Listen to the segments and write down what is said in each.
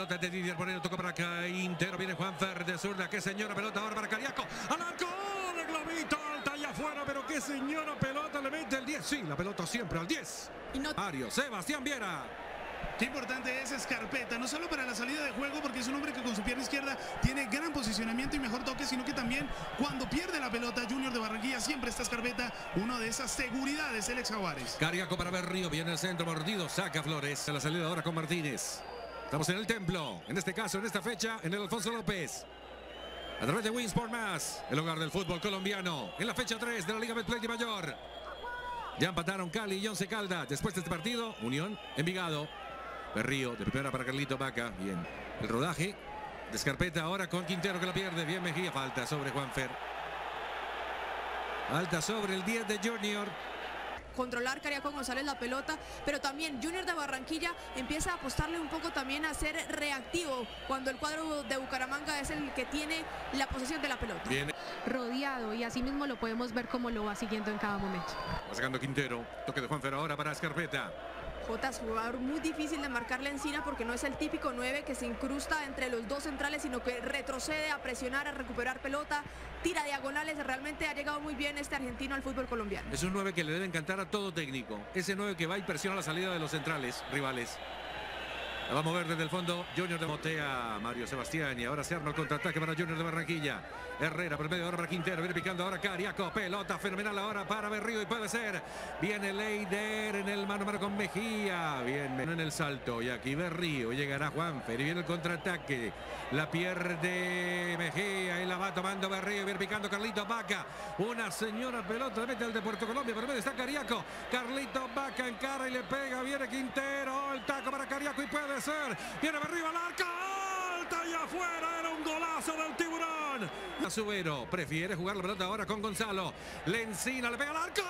pelota de Didier Moreno, toca para Quintero, viene Juanfer de zurda, qué señora pelota ahora para Cariaco, al arco, de globito, alta y afuera, pero qué señora pelota le mete el 10, sí, la pelota siempre al 10. Mario Sebastián Viera. Qué importante es Scarpetta, no solo para la salida de juego, porque es un hombre que con su pierna izquierda tiene gran posicionamiento y mejor toque, sino que también cuando pierde la pelota, Junior de Barranquilla, siempre está Scarpetta, una de esas seguridades, el ex Jaguares. Cariaco para Berrío, viene el centro, mordido, saca Flores, a la salida ahora con Martínez. Estamos en el Templo, en este caso, en esta fecha, en el Alfonso López. A través de Winsport Más, el hogar del fútbol colombiano, en la fecha 3 de la Liga Betplay de Mayor. Ya empataron Cali y Once Caldas. Después de este partido, Unión, Envigado. Berrío, de primera para Carlito Vaca. Bien, el rodaje de Scarpetta ahora con Quintero que la pierde. Bien Mejía, falta sobre Juanfer. Falta sobre el 10 de Junior. Controlar Cariaco González la pelota, pero también Junior de Barranquilla empieza a apostarle un poco también a ser reactivo cuando el cuadro de Bucaramanga es el que tiene la posesión de la pelota. Viene rodeado y así mismo lo podemos ver como lo va siguiendo en cada momento. Va sacando Quintero, toque de Juanfer ahora para Scarpetta. Jota es un jugador muy difícil de marcarle encima porque no es el típico 9 que se incrusta entre los dos centrales, sino que retrocede a presionar, a recuperar pelota, tira diagonales. Realmente ha llegado muy bien este argentino al fútbol colombiano. Es un 9 que le debe encantar a todo técnico. Ese 9 que va y presiona la salida de los centrales rivales. La va a mover desde el fondo Junior de Motea, Mario Sebastián, y ahora se arma el contraataque para Junior de Barranquilla. Herrera por medio ahora para Quintero, viene picando ahora Cariaco, pelota fenomenal ahora para Berrío y puede ser. Viene Leider en el mano a mano con Mejía, bien en el salto y aquí Berrío, llegará Juanfer y viene el contraataque. La pierde Mejía y la va tomando Berrío, viene picando Carlito Vaca. Una señora pelota le mete al de Puerto Colombia, por medio está Cariaco. Carlito Vaca encara y le pega, viene Quintero, el taco para Cariaco y puede ser. Viene Berrío al arco, alta y afuera, era un golazo del Tiburón. Subero prefiere jugar la pelota ahora con Gonzalo. Lencina le pega al arco.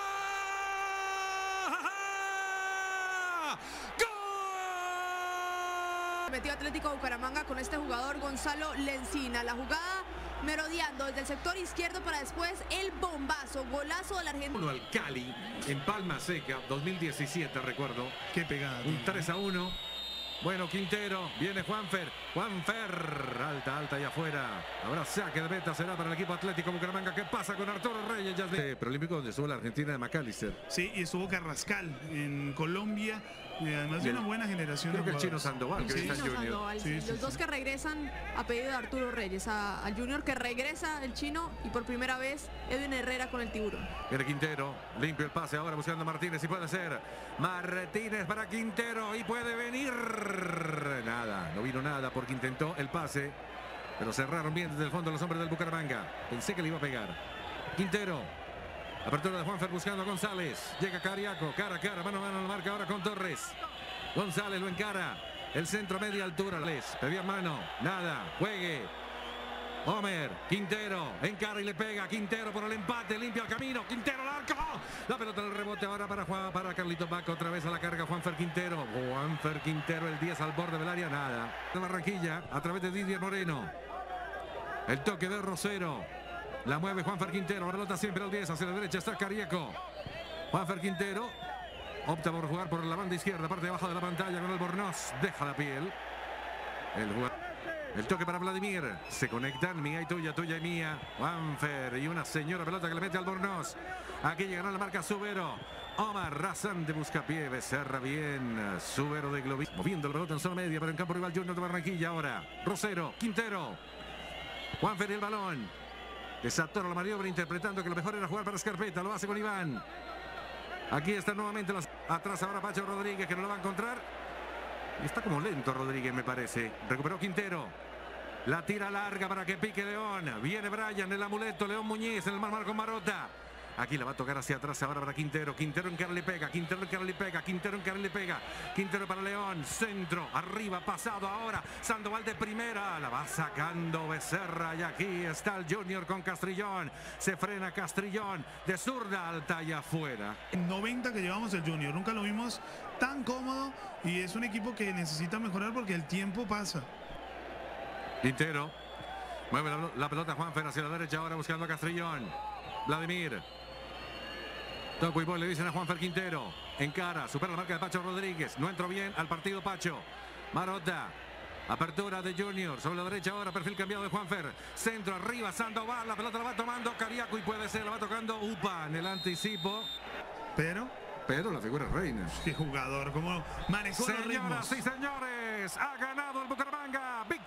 Metió Atlético Bucaramanga con este jugador Gonzalo Lencina. La jugada merodeando desde el sector izquierdo para después el bombazo, golazo del argentino. Al Cali en Palma Seca, 2017 recuerdo. Qué pegada. Un 3-1. Bueno, Quintero, viene Juanfer, alta y afuera. Ahora saque de meta será para el equipo Atlético Bucaramanga. ¿Qué pasa con Arturo Reyes? Ya de Preolímpico donde estuvo la Argentina de McAllister. Sí, y estuvo Carrascal en Colombia. Además de una buena generación. Creo de que el Chino Sandoval, que está en Junior. Sandoval, sí, los dos que regresan a pedido de Arturo Reyes, al Junior que regresa el Chino y por primera vez Edwin Herrera con el Tiburón. Viene Quintero, limpio el pase ahora buscando a Martínez y puede ser. Martínez para Quintero y puede venir. Nada, no vino nada porque intentó el pase, pero cerraron bien desde el fondo los hombres del Bucaramanga. Pensé que le iba a pegar. Quintero. Apertura de Juanfer buscando a González. Llega Cariaco, cara a cara, mano a mano, lo marca ahora con Torres. González lo encara. El centro media altura. Les pedía mano, nada, juegue. Homer, Quintero, encara y le pega. Quintero por el empate, limpia el camino. Quintero al arco. La pelota del rebote ahora para Carlito Vaca. Otra vez a la carga Juanfer Quintero. Juanfer Quintero, el 10 al borde del área, nada. De Barranquilla a través de Didier Moreno. El toque de Rosero. La mueve Juanfer Quintero, la pelota siempre al 10, hacia la derecha está Cariaco. Juanfer Quintero opta por jugar por la banda izquierda, parte de abajo de la pantalla con Albornoz, deja la piel. El toque para Vladimir, se conectan, mía y tuya, tuya y mía. Juanfer y una señora pelota que le mete Albornoz. Aquí llegará la marca Subero. Omar rasante buscapié, Becerra bien, Subero de Globis, moviendo la pelota en zona media, pero en campo rival Junior de Barranquilla ahora. Rosero, Quintero, Juanfer y el balón. Desatora la maniobra interpretando que lo mejor era jugar para Scarpetta. Lo hace con Iván. Aquí está nuevamente atrás ahora Pacho Rodríguez que no lo va a encontrar. Y está como lento Rodríguez me parece. Recuperó Quintero. La tira larga para que pique León. Viene Brian, el amuleto. León Muñiz en el mano con Marota. Aquí la va a tocar hacia atrás ahora para Quintero. Quintero en cara le pega. Quintero en cara le pega. Quintero en cara le pega. Quintero para León. Centro. Arriba. Pasado ahora. Sandoval de primera. La va sacando Becerra. Y aquí está el Junior con Castrillón. Se frena Castrillón. De zurda alta y afuera. 90 que llevamos el Junior. Nunca lo vimos tan cómodo. Y es un equipo que necesita mejorar porque el tiempo pasa. Quintero. Mueve la pelota Juanfer hacia la derecha ahora buscando a Castrillón. Vladimir. Toco y boy le dicen a Juanfer Quintero. Encara, supera la marca de Pacho Rodríguez. No entró bien al partido Pacho. Marota. Apertura de Junior, sobre la derecha ahora, perfil cambiado de Juanfer. Centro arriba, Sandoval, la pelota la va tomando Cariaco y puede ser, la va tocando Upa en el anticipo. Pero la figura es Reina. qué jugador, cómo manejó los ritmos. Señoras y señores, ha ganado el Bucaramanga.